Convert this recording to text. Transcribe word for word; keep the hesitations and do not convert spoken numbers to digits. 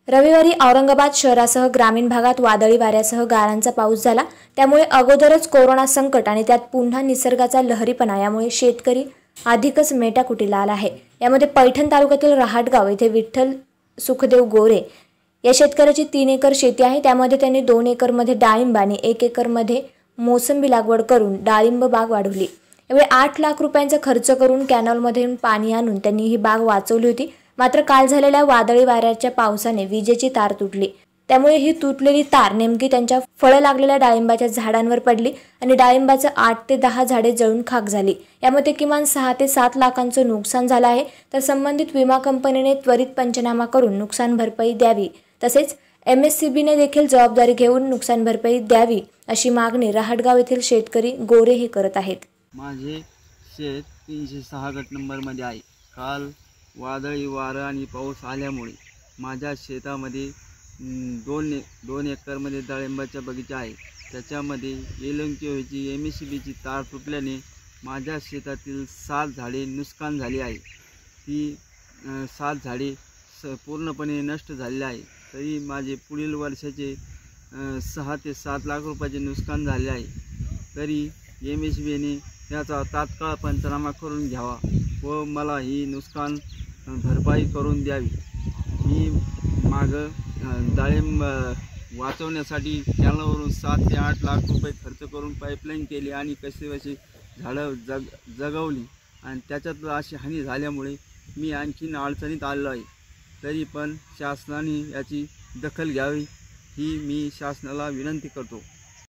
रविवारी औरंगाबाद शहरासह ग्रामीण भागात वादळी वाऱ्यासह गारांचा पाऊस झाला। त्यामुळे अगोदरच कोरोना संकट आणि त्यात पुन्हा निसर्गाचा लहरीपणा यामुळे शेतकरी अधिकच मेटाकुटीला आला आहे। यामध्ये पैठण तालुक्यातील रहाटगाव येथे विठ्ठल सुखदेव गोरे या शेतकऱ्याची तीन एकर शेती आहे। त्यामध्ये त्यांनी दोन एकर मध्ये डाळिंब आणि एक एकर मध्ये मोसंबी लागवड करून डाळिंब बाग वाढवली। यावेळी आठ लाख रुपयांचा खर्च करून कॅनॉलमधून पाणी आणून त्यांनी ही बाग वाचवली होती। मात्र काल झालेल्या वादळी वाऱ्याच्या पावसाने विजेची तार तुटली। त्यामुळे ही तुटलेली तार नेमकी त्यांच्या फळं लागलेल्या डाळिंबाच्या झाडांवर पडली आणि डाळिंबाचं आठ ते दहा झाडे जळून खाक झाली। यामध्ये किमान सहा ते सात लाखांचं नुकसान झालं आहे। तर संबंधित विमा कंपनीने त्वरित पंचनामा करून नुकसान भरपाई द्यावी, तसेच एम एस सी बीने देखील जबाबदारी घेऊन नुकसान भरपाई द्यावी अशी मागणी रहाटगाव येथील शेतकरी गोरे हे करत आहेत। माझे शेत तीनशे सहा गट नंबरमध्ये आहे। काल वादळी वारा आणि पाऊस आल्यामुळे माझ्या शेतामध्ये दोन दोन एकरमध्ये डाळिंबाचा बगीचा आहे। त्याच्यामध्ये एलंकीची एम एस सी बीची तार तुटल्याने माझ्या शेतातील सात झाडे नुकसान झाली आहे। ती सात झाडे स पूर्णपणे नष्ट झालेली आहे। तरी माझे पुढील वर्षाचे सहा ते सात लाख रुपयाचे नुकसान झाले आहे। तरी एम एस सी बीने याचा तात्काळ पंचनामा करून घ्यावा व मला ही नुकसान भरपाई करून द्यावी। मी मागं डाळिंब वाचवण्यासाठी कॅनलवरून सात ते आठ लाख रुपये खर्च करून पाईपलाईन केली आणि कसे कसे झाडं जग जगवली आणि त्याच्यात अशी हानी झाल्यामुळे मी आणखीन अडचणीत आलो आहे। तरी पण शासनाने याची दखल घ्यावी ही मी शासनाला विनंती करतो।